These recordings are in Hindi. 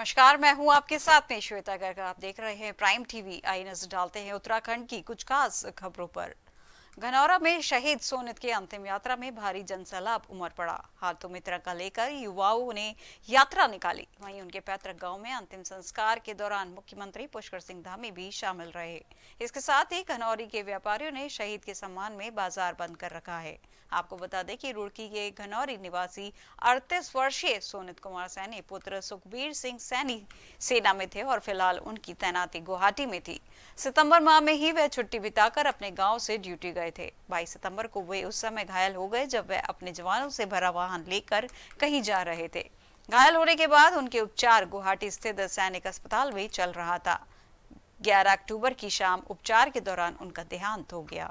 नमस्कार, मैं हूं आपके साथ में श्वेता गर्ग। आप देख रहे हैं प्राइम टीवी। आई नजर डालते हैं उत्तराखंड की कुछ खास खबरों पर। घनौरा में शहीद सोनित की अंतिम यात्रा में भारी जनसैलाब उमड़ पड़ा। हाथों में तिरंगा लेकर युवाओं ने यात्रा निकाली। वहीं उनके पैतृक गांव में अंतिम संस्कार के दौरान मुख्यमंत्री पुष्कर सिंह धामी भी शामिल रहे। इसके साथ ही घनौरी के व्यापारियों ने शहीद के सम्मान में बाजार बंद कर रखा है। आपको बता दें कि रुड़की के घनौरी निवासी 38 वर्षीय सोनित कुमार सैनी पुत्र सुखबीर सिंह सैनी सेना में थे और फिलहाल उनकी तैनाती गुवाहाटी में थी। सितंबर माह में ही वे छुट्टी बिताकर अपने गांव से ड्यूटी गए थे। 22 सितंबर को वे उस समय घायल हो गए जब वे अपने जवानों से भरा वाहन लेकर कहीं जा रहे थे। घायल होने के बाद उनके उपचार गुवाहाटी स्थित सैनिक अस्पताल में चल रहा था। 11 अक्टूबर की शाम उपचार के दौरान उनका देहांत हो गया।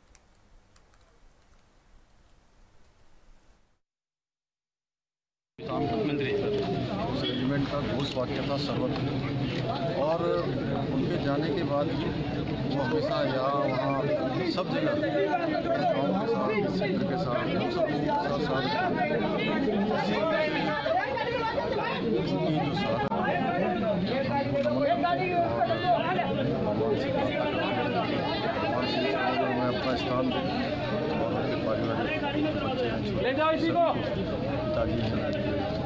उस रेजिमेंट का घोष वाक्य था सर्वत्र, और उनके जाने के बाद वो हमेशा यहाँ वहाँ सब जगह गाँव के साथ, क्षेत्र के साथ, सब लोगों के साथ उनकी जो साधना मैं अपना स्थान दें और उनके पारिवारिक बच्चे हैं, पिताजी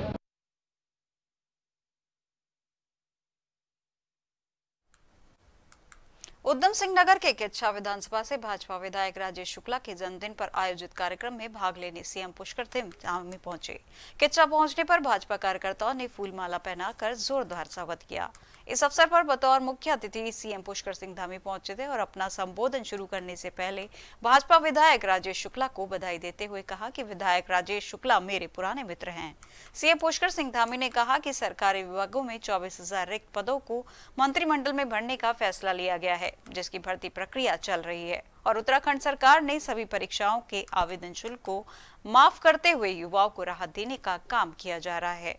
उधम सिंह नगर के किच्चा विधानसभा से भाजपा विधायक राजेश शुक्ला के जन्मदिन पर आयोजित कार्यक्रम में भाग लेने सीएम पुष्कर सिंह धामी पहुंचे। किच्चा पहुंचने पर भाजपा कार्यकर्ताओं ने फूलमाला पहनाकर जोरदार स्वागत किया। इस अवसर पर बतौर मुख्य अतिथि सीएम पुष्कर सिंह धामी पहुंचे थे और अपना संबोधन शुरू करने से पहले भाजपा विधायक राजेश शुक्ला को बधाई देते हुए कहा कि विधायक राजेश शुक्ला मेरे पुराने मित्र हैं। सीएम पुष्कर सिंह धामी ने कहा कि सरकारी विभागों में 24,000 रिक्त पदों को मंत्रिमंडल में भरने का फैसला लिया गया है, जिसकी भर्ती प्रक्रिया चल रही है और उत्तराखंड सरकार ने सभी परीक्षाओं के आवेदन शुल्क को माफ करते हुए युवाओं को राहत देने का काम किया जा रहा है।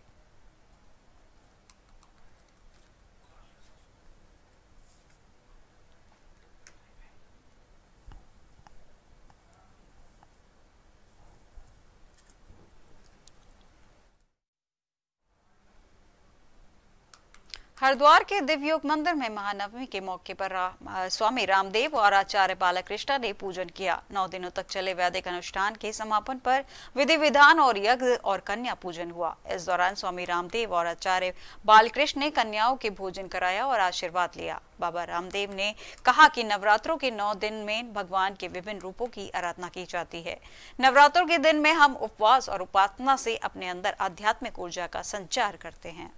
हरिद्वार के दिव्योग मंदिर में महानवमी के मौके पर स्वामी रामदेव और आचार्य बालकृष्ण ने पूजन किया। 9 दिनों तक चले वैदिक अनुष्ठान के समापन पर विधि विधान और यज्ञ और कन्या पूजन हुआ। इस दौरान स्वामी रामदेव और आचार्य बालकृष्ण ने कन्याओं के भोजन कराया और आशीर्वाद लिया। बाबा रामदेव ने कहा कि नवरात्रों के 9 दिन में भगवान के विभिन्न रूपों की आराधना की जाती है। नवरात्रों के दिन में हम उपवास और उपासना से अपने अंदर आध्यात्मिक ऊर्जा का संचार करते हैं।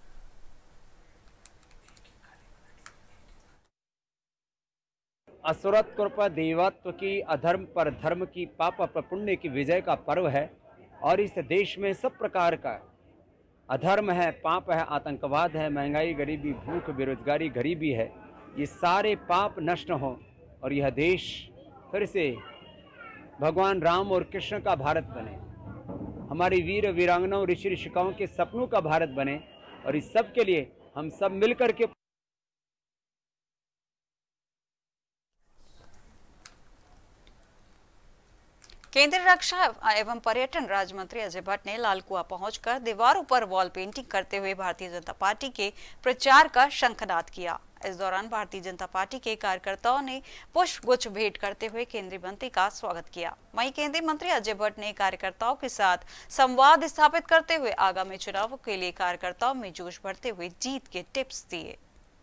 असुरत कृप देवत्व की, अधर्म पर धर्म की, पाप पर पुण्य की विजय का पर्व है। और इस देश में सब प्रकार का अधर्म है, पाप है, आतंकवाद है, महंगाई, गरीबी, भूख, बेरोजगारी, गरीबी है। ये सारे पाप नष्ट हों और यह देश फिर से भगवान राम और कृष्ण का भारत बने, हमारी वीर वीरांगनाओं, ऋषि ऋषिकाओं के सपनों का भारत बने। और इस सब के लिए हम सब मिलकर के केंद्रीय रक्षा एवं पर्यटन राज्य मंत्री अजय भट्ट ने लालकुआ पहुंचकर दीवारों पर वॉल पेंटिंग करते हुए भारतीय जनता पार्टी के प्रचार का शंखनाद किया। इस दौरान भारतीय जनता पार्टी के कार्यकर्ताओं ने पुष्प गुच्छ भेंट करते हुए केंद्रीय मंत्री का स्वागत किया। वहीं केंद्रीय मंत्री अजय भट्ट ने कार्यकर्ताओं के साथ संवाद स्थापित करते हुए आगामी चुनावों के लिए कार्यकर्ताओं में जोश भरते हुए जीत के टिप्स दिए।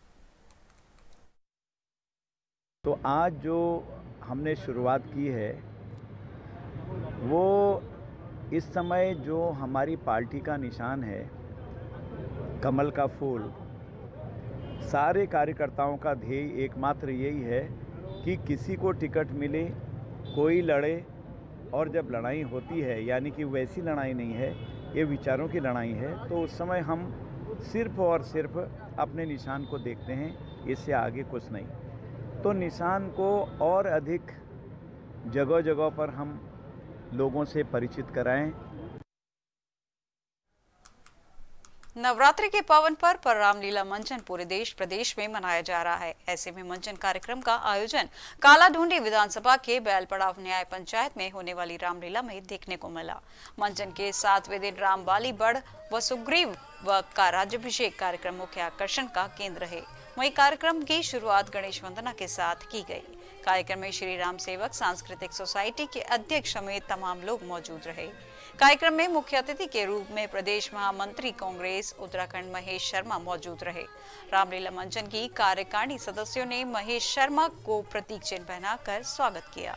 तो आज जो हमने शुरुआत की है वो इस समय जो हमारी पार्टी का निशान है कमल का फूल, सारे कार्यकर्ताओं का ध्येय एकमात्र यही है कि किसी को टिकट मिले, कोई लड़े, और जब लड़ाई होती है यानी कि वैसी लड़ाई नहीं है, ये विचारों की लड़ाई है, तो उस समय हम सिर्फ और सिर्फ अपने निशान को देखते हैं, इससे आगे कुछ नहीं। तो निशान को और अधिक जगह जगह पर हम लोगों से परिचित कराएं। नवरात्रि के पावन पर्व पर रामलीला मंचन पूरे देश प्रदेश में मनाया जा रहा है। ऐसे में मंचन कार्यक्रम का आयोजन कालाढूंढी विधानसभा के बैलपड़ाव न्याय पंचायत में होने वाली रामलीला में देखने को मिला। मंचन के 7वें दिन रामबाली बड़ व सुग्रीव का राज्याभिषेक कार्यक्रम मुख्य आकर्षण का केंद्र है। वहीं कार्यक्रम की शुरुआत गणेश वंदना के साथ की गई। कार्यक्रम में श्री राम सेवक सांस्कृतिक सोसाइटी के अध्यक्ष समेत तमाम लोग मौजूद रहे। कार्यक्रम में मुख्य अतिथि के रूप में प्रदेश महामंत्री कांग्रेस उत्तराखंड महेश शर्मा मौजूद रहे। रामलीला मंचन की कार्यकारिणी सदस्यों ने महेश शर्मा को प्रतीक चिन्ह पहनाकर स्वागत किया।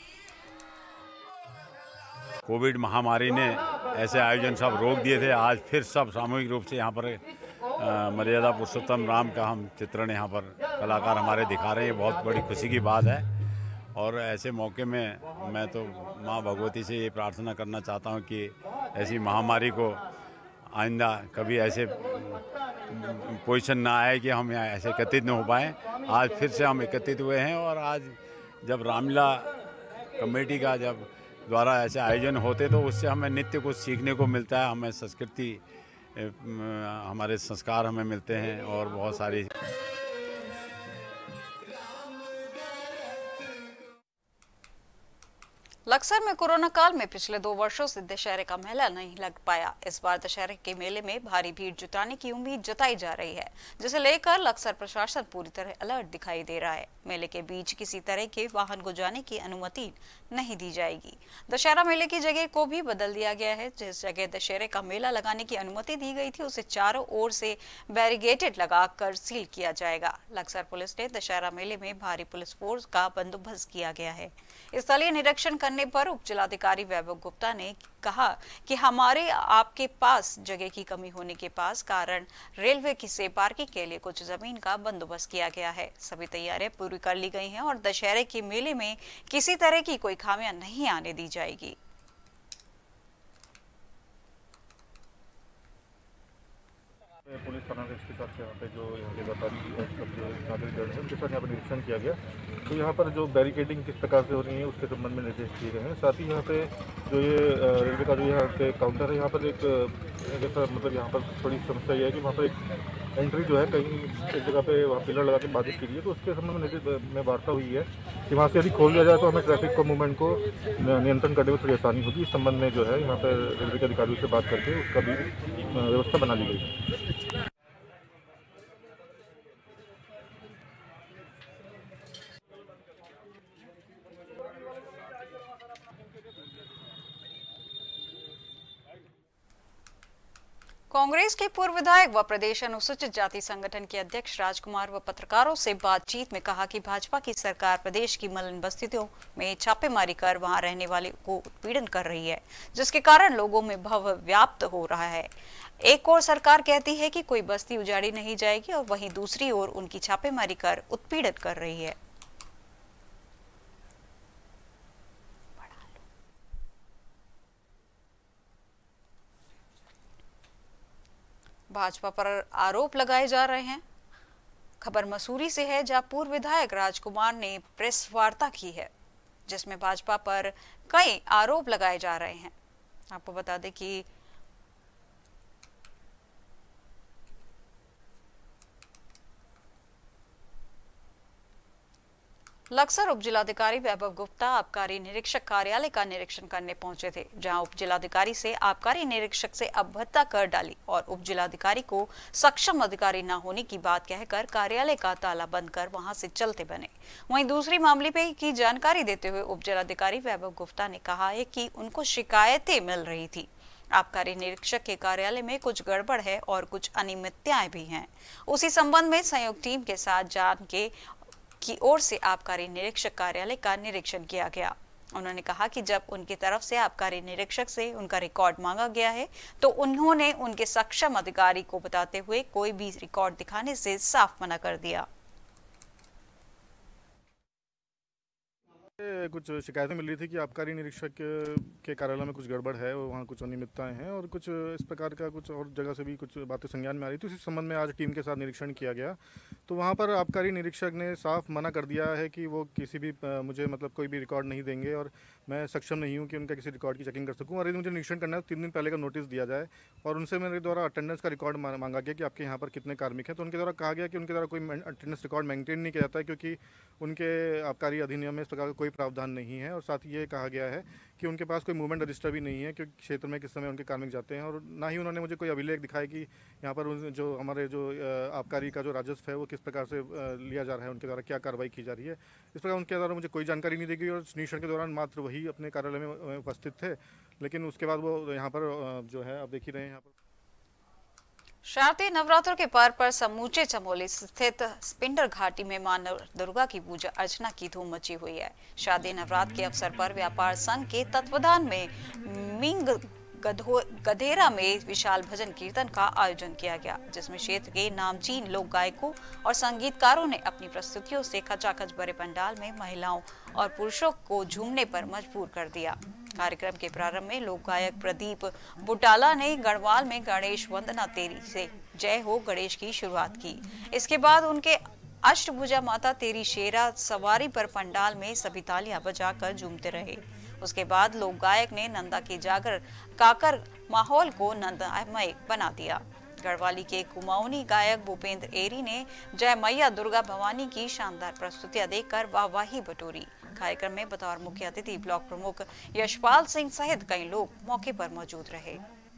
कोविड महामारी ने ऐसे आयोजन सब रोक दिए थे। आज फिर सब सामूहिक रूप से यहाँ पर मर्यादा पुरुषोत्तम राम का हम चित्रण यहाँ पर कलाकार हमारे दिखा रहे हैं। ये बहुत बड़ी खुशी की बात है और ऐसे मौके में मैं तो माँ भगवती से ये प्रार्थना करना चाहता हूँ कि ऐसी महामारी को आइंदा कभी ऐसे पोजीशन ना आए कि हम यहाँ ऐसे एकत्रित न हो पाएँ। आज फिर से हम एकत्रित हुए हैं और आज जब रामलीला कमेटी का जब द्वारा ऐसे आयोजन होते तो उससे हमें नित्य कुछ सीखने को मिलता है। हमें संस्कृति हमारे संस्कार हमें मिलते हैं और बहुत सारी लक्सर में कोरोना काल में पिछले 2 वर्षों से दशहरे का मेला नहीं लग पाया। इस बार दशहरे के मेले में भारी भीड़ जुटाने की उम्मीद जताई जा रही है, जिसे लेकर लक्सर प्रशासन पूरी तरह अलर्ट दिखाई दे रहा है। मेले के बीच किसी तरह के वाहन को जाने की अनुमति नहीं दी जाएगी। दशहरा मेले की जगह को भी बदल दिया गया है। जिस जगह दशहरे का मेला लगाने की अनुमति दी गई थी उसे चारों ओर से बैरिकेड लगाकर सील किया जाएगा। लक्सर पुलिस ने दशहरा मेले में भारी पुलिस फोर्स का बंदोबस्त किया गया है। स्थलीय निरीक्षण करने पर उप जिलाधिकारी वैभव गुप्ता ने कहा कि हमारे आपके पास जगह की कमी होने के पास कारण रेलवे की से पार्किंग के लिए कुछ जमीन का बंदोबस्त किया गया है। सभी तैयारियां पूरी कर ली गई हैं और दशहरे के मेले में किसी तरह की कोई खामियां नहीं आने दी जाएगी। पुलिस थाना के साथ यहाँ पे जो यहाँ के व्यापारी और सब जो नागरिक हैं उनके साथ यहाँ पर निरीक्षण किया गया। तो यहाँ पर जो बैरिकेडिंग किस प्रकार से हो रही है उसके संबंध में निर्देश दिए गए हैं। साथ ही यहाँ पे जो ये रेलवे का जो यहाँ पे काउंटर है यहाँ पर एक जैसा मतलब यहाँ पर थोड़ी समस्या ये है कि वहाँ पर एक एंट्री जो है कहीं एक जगह पे वहाँ पिलर लगा के बाधित की है। तो उसके संबंध में वार्ता हुई है कि वहाँ से यदि खोल दिया जाए तो हमें ट्रैफिक को मूवमेंट को नियंत्रण करने में थोड़ी आसानी होगी। इस संबंध में जो है यहाँ पर रेलवे के अधिकारियों से बात करके उसका भी व्यवस्था बना ली गई है। कांग्रेस के पूर्व विधायक व प्रदेश अनुसूचित जाति संगठन के अध्यक्ष राजकुमार व पत्रकारों से बातचीत में कहा कि भाजपा की सरकार प्रदेश की मलिन बस्तियों में छापेमारी कर वहां रहने वाले को उत्पीड़न कर रही है, जिसके कारण लोगों में भव व्याप्त हो रहा है। एक ओर सरकार कहती है कि कोई बस्ती उजाड़ी नहीं जाएगी और वहीं दूसरी ओर उनकी छापेमारी कर उत्पीड़न कर रही है। भाजपा पर आरोप लगाए जा रहे हैं। खबर मसूरी से है, जहां पूर्व विधायक राजकुमार ने प्रेस वार्ता की है, जिसमें भाजपा पर कई आरोप लगाए जा रहे हैं। आपको बता दें कि लक्सर उप जिलाधिकारी वैभव गुप्ता आबकारी निरीक्षक कार्यालय का निरीक्षण करने पहुंचे थे, जहां उप जिलाधिकारी से आबकारी निरीक्षक से अवगतता कर डाली और उप जिलाधिकारी को सक्षम अधिकारी न होने की बात कहकर कार्यालय का ताला बंद कर वहां से चलते बने। वहीं दूसरी मामले पे की जानकारी देते हुए उप जिलाधिकारी वैभव गुप्ता ने कहा है कि उनको शिकायतें मिल रही थी। आबकारी निरीक्षक के कार्यालय में कुछ गड़बड़ है और कुछ अनियमितताएं भी हैं। उसी संबंध में संयुक्त टीम के साथ जान के की ओर से आबकारी निरीक्षक कार्यालय का निरीक्षण किया गया। उन्होंने कहा कि जब उनकी तरफ से आबकारी निरीक्षक से उनका रिकॉर्ड मांगा गया है तो उन्होंने उनके सक्षम अधिकारी को बताते हुए कोई भी रिकॉर्ड दिखाने से साफ मना कर दिया। कुछ शिकायतें मिल रही थी कि आबकारी निरीक्षक के कार्यालय में कुछ गड़बड़ है, वहाँ कुछ अनियमितताएं हैं और कुछ इस प्रकार का कुछ और जगह से भी कुछ बातें संज्ञान में आ रही थी। इसी संबंध में आज टीम के साथ निरीक्षण किया गया। तो वहाँ पर आबकारी निरीक्षक ने साफ मना कर दिया है कि वो किसी भी मुझे मतलब कोई भी रिकॉर्ड नहीं देंगे और मैं सक्षम नहीं हूँ कि उनका किसी रिकॉर्ड की चेकिंग कर सकूँ। और यदि मुझे निरीक्षण करना है तो 3 दिन पहले का नोटिस दिया जाए और उनसे मेरे द्वारा अटेंडेंस का रिकॉर्ड मांगा गया कि आपके यहाँ पर कितने कार्मिक हैं। तो उनके द्वारा कहा गया कि उनके द्वारा कोई अटेंडेंस रिकॉर्ड मेंटेन नहीं किया जाता है, क्योंकि उनके आबकारी अधिनियम में इस प्रकार का कोई प्रावधान नहीं है। और साथ ही ये कहा गया है कि उनके पास कोई मूवमेंट रजिस्टर भी नहीं है, क्योंकि क्षेत्र में किस समय उनके कार्मिक जाते हैं। और ना ही उन्होंने मुझे कोई अभिलेख दिखाया कि यहाँ पर जो हमारे जो आबकारी का जो राजस्व है वो किस प्रकार से लिया जा रहा है, उनके द्वारा क्या कार्रवाई की जा रही है। इस प्रकार उनके द्वारा मुझे कोई जानकारी नहीं दी गई और निरीक्षण के दौरान मात्र वही अपने कार्यालय में उपस्थित थे, लेकिन उसके बाद वो यहाँ पर जो है आप देख ही रहे हैं यहाँ पर। शारदीय नवरात्रों के पर्व पर समूचे चमोली स्थित स्पिंडर घाटी में मां दुर्गा की पूजा अर्चना की धूम मची हुई है। शारदीय नवरात्र के अवसर पर व्यापार संघ के तत्वावधान में मिंग गधेरा में विशाल भजन कीर्तन का आयोजन किया गया, जिसमें क्षेत्र के नामचीन लोक गायकों और संगीतकारों ने अपनी प्रस्तुतियों से खचाखच भरे पंडाल में महिलाओं और पुरुषों को झूमने पर मजबूर कर दिया। कार्यक्रम के प्रारंभ में लोक गायक प्रदीप बुटाला ने गढ़वाल में गणेश वंदना तेरी से जय हो गणेश की शुरुआत की। इसके बाद उनके अष्टभुजा माता तेरी शेरा सवारी पर पंडाल में सभी तालियां बजाकर झूमते रहे। उसके बाद लोक गायक ने नंदा के जागर गाकर माहौल को नंदामय बना दिया। गढ़वाली के कुमाऊनी गायक भूपेंद्र एरी ने जय मैया दुर्गा भवानी की शानदार प्रस्तुतियां देकर वाहवाही बटोरी। कार्यक्रम में बतौर मुख्य अतिथि ब्लॉक प्रमुख यशपाल सिंह सहित कई लोग मौके पर मौजूद रहे।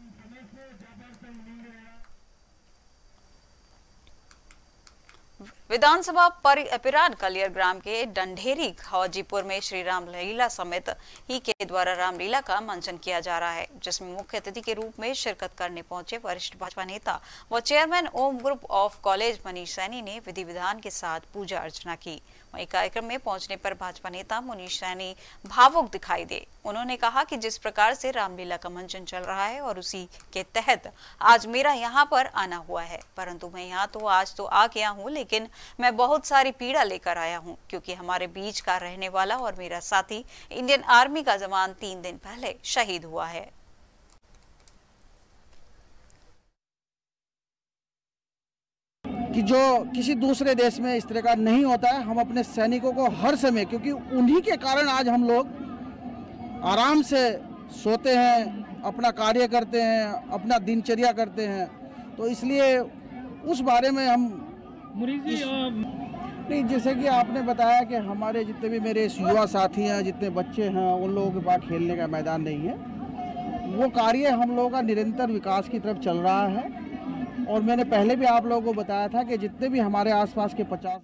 विधानसभा पिरान कलियर ग्राम के डंढेरी हाजीपुर में श्री राम लीला समेत ही के द्वारा रामलीला का मंचन किया जा रहा है, जिसमें मुख्य अतिथि के रूप में शिरकत करने पहुंचे वरिष्ठ भाजपा नेता व chairman Om group of college Manish Saini ने विधि विधान के साथ पूजा अर्चना की। वहीं कार्यक्रम में पहुंचने पर भाजपा नेता मनीष सैनी भावुक दिखाई दे। उन्होंने कहा कि जिस प्रकार से रामलीला का मंचन चल रहा है और उसी के तहत आज मेरा यहाँ पर आना हुआ है, परंतु मैं यहाँ तो आज तो आ गया हूँ, लेकिन मैं बहुत सारी पीड़ा लेकर आया हूँ, क्योंकि हमारे बीच का रहने वाला और मेरा साथी इंडियन आर्मी का जवान 3 दिन पहले शहीद हुआ है। कि जो किसी दूसरे देश में इस तरह का नहीं होता है। हम अपने सैनिकों को हर समय, क्योंकि उन्हीं के कारण आज हम लोग आराम से सोते हैं, अपना कार्य करते हैं, अपना दिनचर्या करते हैं, तो इसलिए उस बारे में हम नहीं, जैसे कि आपने बताया कि हमारे जितने भी मेरे युवा साथी हैं, जितने बच्चे हैं, उन लोगों के पास खेलने का मैदान नहीं है। वो कार्य हम लोगों का निरंतर विकास की तरफ चल रहा है और मैंने पहले भी आप लोगों को बताया था कि जितने भी हमारे आसपास के 50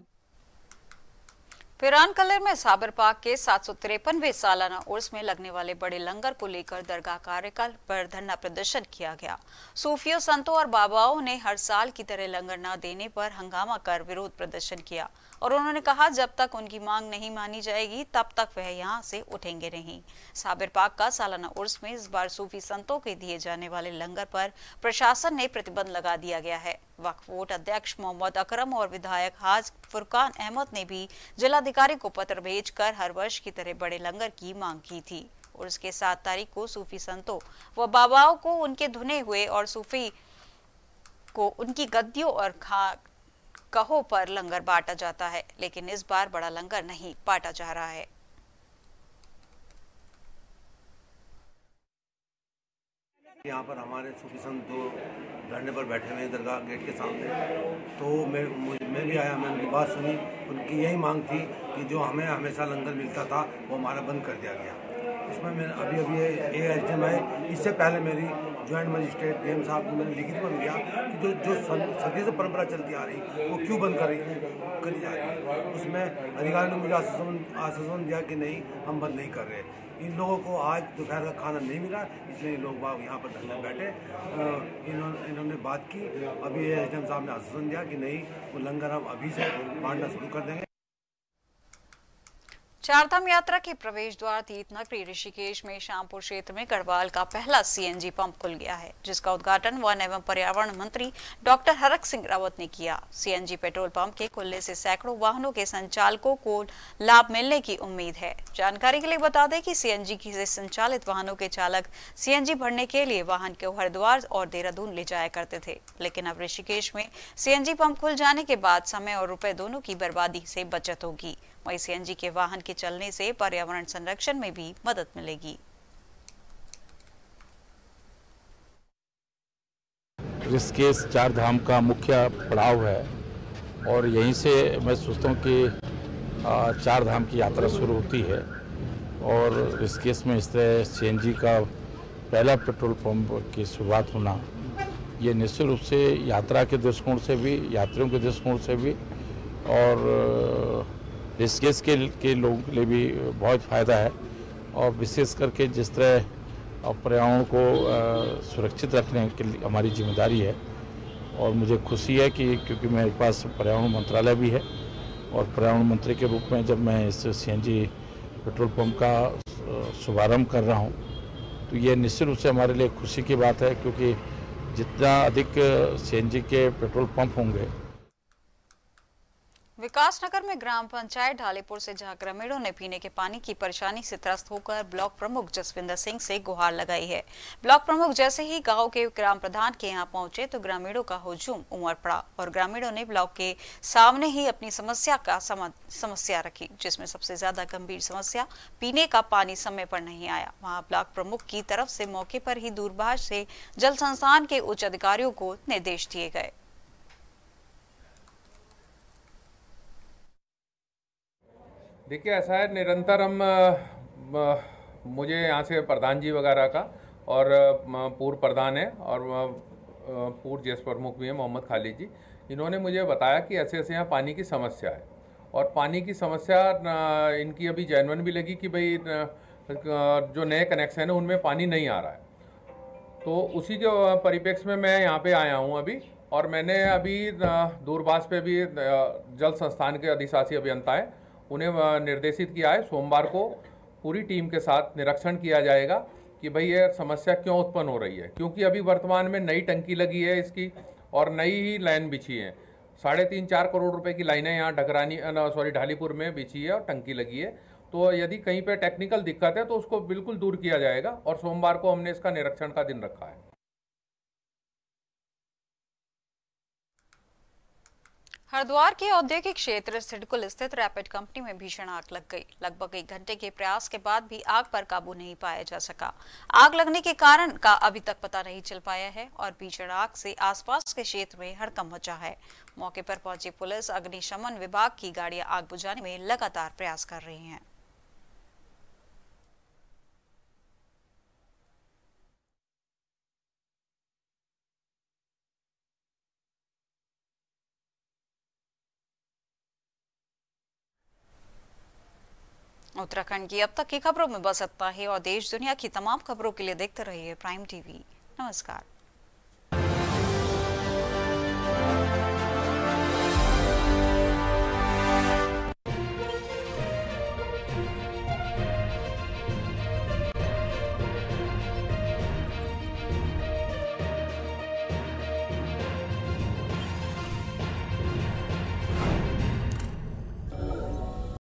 पिरान कलर में साबर पार्क के 753वें सालाना उर्स में लगने वाले बड़े लंगर को लेकर दरगाह कार्यकाल पर धरना प्रदर्शन किया गया। सूफियों, संतों और बाबाओं ने हर साल की तरह लंगर न देने पर हंगामा कर विरोध प्रदर्शन किया और उन्होंने कहा जब तक उनकी मांग नहीं मानी जाएगी तब तक वह यहां से उठेंगे नहीं। साबर पार्क का सालाना उर्स में इस बार सूफी संतों के दिए जाने वाले लंगर पर प्रशासन ने प्रतिबंध लगा दिया गया है। वक्फ बोर्ड अध्यक्ष मोहम्मद अकरम और विधायक हाज फुरकान अहमद ने भी जिलाधिकारी को पत्र भेजकर हर वर्ष की तरह बड़े लंगर की मांग की थी और उसके 7 तारीख को सूफी संतों व बाबाओं को उनके धुने हुए और सूफी को उनकी गद्दियों और कहो पर लंगर बांटा जाता है, लेकिन इस बार बड़ा लंगर नहीं बांटा जा रहा है। यहाँ पर हमारे सूफी संत दो धरने पर बैठे हुए हैं दरगाह गेट के सामने, तो मैं भी आया, मैंने उनकी बात सुनी। उनकी यही मांग थी कि जो हमें हमेशा लंगर मिलता था वो हमारा बंद कर दिया गया। इसमें मैंने अभी ASDM है, इससे पहले मेरी ज्वाइंट मजिस्ट्रेट डीएम साहब को मैंने लिखित में दिया कि जो सदी से परंपरा चलती आ रही वो क्यों बंद करी जा रही है। उसमें अधिकारी ने मुझे आश्वासन दिया कि नहीं, हम बंद नहीं कर रहे। इन लोगों को आज दोपहर का खाना नहीं मिला, इसलिए लोग बाग यहाँ पर धरने बैठे। इन्होंने बात की, अभी ASDM साहब ने आश्वासन दिया कि नहीं, वो लंगर हम अभी से बांटना शुरू कर देंगे। चारधाम यात्रा के प्रवेश द्वार तीर्थ नगरी ऋषिकेश में श्यामपुर क्षेत्र में गढ़वाल का पहला सीएनजी पंप खुल गया है, जिसका उद्घाटन वन एवं पर्यावरण मंत्री डॉक्टर हरक सिंह रावत ने किया। सीएनजी पेट्रोल पंप के खुलने से सैकड़ों वाहनों के संचालकों को लाभ मिलने की उम्मीद है। जानकारी के लिए बता दें कि सीएनजी से संचालित वाहनों के चालक सीएनजी भरने के लिए वाहन को हरिद्वार और देहरादून ले जाया करते थे, लेकिन अब ऋषिकेश में सीएनजी पंप खुल जाने के बाद समय और रुपए दोनों की बर्बादी से बचत होगी। वहीं सीएनजी के वाहन के चलने से पर्यावरण संरक्षण में भी मदद मिलेगी। ऋषिकेश चार धाम का मुख्य पड़ाव है और यहीं से मैं सोचता हूँ कि चार धाम की यात्रा शुरू होती है और ऋषिकेश में इस तरह सीएनजी का पहला पेट्रोल पंप की शुरुआत होना ये निश्चित रूप से यात्रा के दृष्टिकोण से भी, यात्रियों के दृष्टिकोण से भी और ऋषिकेश के लोगों के लिए भी बहुत फ़ायदा है। और विशेष करके जिस तरह पर्यावरण को सुरक्षित रखने के लिए हमारी जिम्मेदारी है और मुझे खुशी है कि क्योंकि मेरे पास पर्यावरण मंत्रालय भी है और पर्यावरण मंत्री के रूप में जब मैं इस सीएनजी पेट्रोल पंप का शुभारंभ कर रहा हूँ तो ये निश्चित रूप से हमारे लिए खुशी की बात है, क्योंकि जितना अधिक सीएनजी के पेट्रोल पंप होंगे। विकासनगर में ग्राम पंचायत ढालेपुर से जहां ग्रामीणों ने पीने के पानी की परेशानी से त्रस्त होकर ब्लॉक प्रमुख जसविंदर सिंह से गुहार लगाई है। ब्लॉक प्रमुख जैसे ही गांव के ग्राम प्रधान के यहां पहुंचे तो ग्रामीणों का हुजूम उमड़ पड़ा और ग्रामीणों ने ब्लॉक के सामने ही अपनी समस्या रखी, जिसमें सबसे ज्यादा गंभीर समस्या पीने का पानी समय पर नहीं आया। वहाँ ब्लॉक प्रमुख की तरफ से मौके पर ही दूरभाष से जल संस्थान के उच्च अधिकारियों को निर्देश दिए गए। देखिए ऐसा है, निरंतर हम मुझे यहाँ से प्रधान जी वगैरह का और पूर्व प्रधान है और पूर्व जेस प्रमुख भी हैं मोहम्मद खालिद जी, इन्होंने मुझे बताया कि ऐसे ऐसे यहाँ पानी की समस्या है और पानी की समस्या इनकी अभी जेन्युइन भी लगी कि भाई जो नए कनेक्शन है उनमें पानी नहीं आ रहा है। तो उसी के परिप्रेक्ष्य में मैं यहाँ पे आया हूँ अभी और मैंने अभी दूरभाष पे भी जल संस्थान के अधिशासी अभियंता है उन्हें निर्देशित किया है, सोमवार को पूरी टीम के साथ निरीक्षण किया जाएगा कि भाई ये समस्या क्यों उत्पन्न हो रही है, क्योंकि अभी वर्तमान में नई टंकी लगी है इसकी और नई ही लाइन बिछी है। 3.5-4 करोड़ रुपए की लाइनें यहाँ ढालीपुर में बिछी है और टंकी लगी है। तो यदि कहीं पे टेक्निकल दिक्कत है तो उसको बिल्कुल दूर किया जाएगा और सोमवार को हमने इसका निरीक्षण का दिन रखा है। हरिद्वार के औद्योगिक क्षेत्र सिडकुल स्थित रैपिड कंपनी में भीषण आग लग गई। लगभग 1 घंटे के प्रयास के बाद भी आग पर काबू नहीं पाया जा सका। आग लगने के कारण का अभी तक पता नहीं चल पाया है और भीषण आग से आसपास के क्षेत्र में हड़कंप मचा है। मौके पर पहुंची पुलिस, अग्निशमन विभाग की गाड़ियां आग बुझाने में लगातार प्रयास कर रही हैं। उत्तराखंड की अब तक की खबरों में बस इतना ही और देश दुनिया की तमाम खबरों के लिए देखते रहिए प्राइम टीवी। नमस्कार।